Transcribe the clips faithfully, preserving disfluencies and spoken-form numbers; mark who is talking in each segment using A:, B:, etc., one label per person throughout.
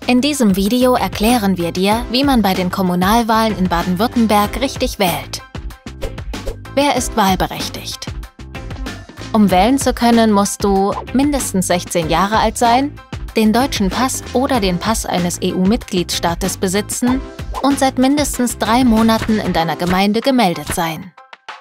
A: In diesem Video erklären wir dir, wie man bei den Kommunalwahlen in Baden-Württemberg richtig wählt. Wer ist wahlberechtigt? Um wählen zu können, musst du mindestens sechzehn Jahre alt sein, den deutschen Pass oder den Pass eines E U-Mitgliedstaates besitzen und seit mindestens drei Monaten in deiner Gemeinde gemeldet sein.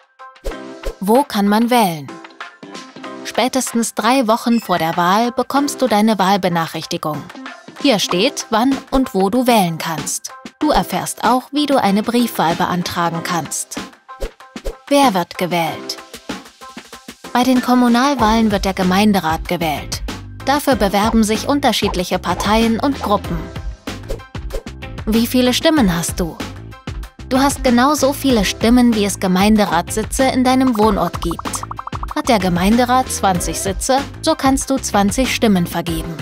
A: Wo kann man wählen? Spätestens drei Wochen vor der Wahl bekommst du deine Wahlbenachrichtigung. Hier steht, wann und wo du wählen kannst. Du erfährst auch, wie du eine Briefwahl beantragen kannst. Wer wird gewählt? Bei den Kommunalwahlen wird der Gemeinderat gewählt. Dafür bewerben sich unterschiedliche Parteien und Gruppen. Wie viele Stimmen hast du? Du hast genau so viele Stimmen, wie es Gemeinderatssitze in deinem Wohnort gibt. Hat der Gemeinderat zwanzig Sitze, so kannst du zwanzig Stimmen vergeben.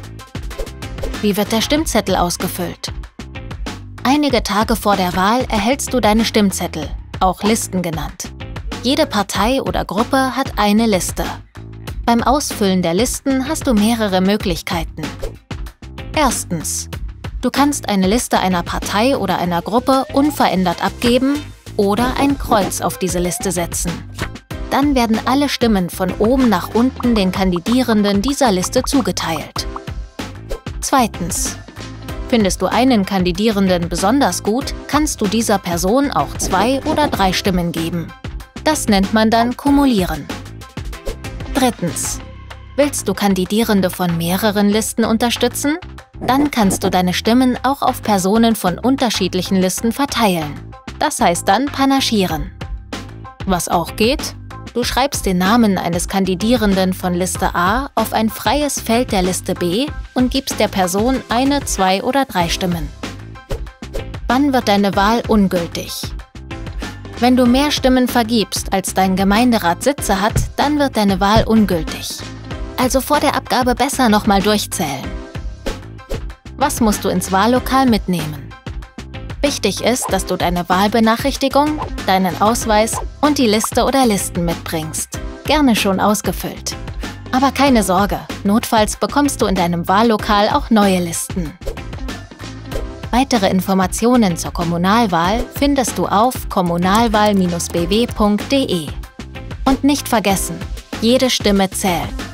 A: Wie wird der Stimmzettel ausgefüllt? Einige Tage vor der Wahl erhältst du deine Stimmzettel, auch Listen genannt. Jede Partei oder Gruppe hat eine Liste. Beim Ausfüllen der Listen hast du mehrere Möglichkeiten. Erstens: Du kannst eine Liste einer Partei oder einer Gruppe unverändert abgeben oder ein Kreuz auf diese Liste setzen. Dann werden alle Stimmen von oben nach unten den Kandidierenden dieser Liste zugeteilt. Zweitens: Findest du einen Kandidierenden besonders gut, kannst du dieser Person auch zwei oder drei Stimmen geben. Das nennt man dann Kumulieren. Drittens: Willst du Kandidierende von mehreren Listen unterstützen? Dann kannst du deine Stimmen auch auf Personen von unterschiedlichen Listen verteilen. Das heißt dann panaschieren. Was auch geht: Du schreibst den Namen eines Kandidierenden von Liste A auf ein freies Feld der Liste B und gibst der Person eine, zwei oder drei Stimmen. Wann wird deine Wahl ungültig? Wenn du mehr Stimmen vergibst, als dein Gemeinderat Sitze hat, dann wird deine Wahl ungültig. Also vor der Abgabe besser nochmal durchzählen. Was musst du ins Wahllokal mitnehmen? Wichtig ist, dass du deine Wahlbenachrichtigung, deinen Ausweis und die Liste oder Listen mitbringst. Gerne schon ausgefüllt. Aber keine Sorge, notfalls bekommst du in deinem Wahllokal auch neue Listen. Weitere Informationen zur Kommunalwahl findest du auf kommunalwahl Bindestrich b w punkt de. Und nicht vergessen, jede Stimme zählt.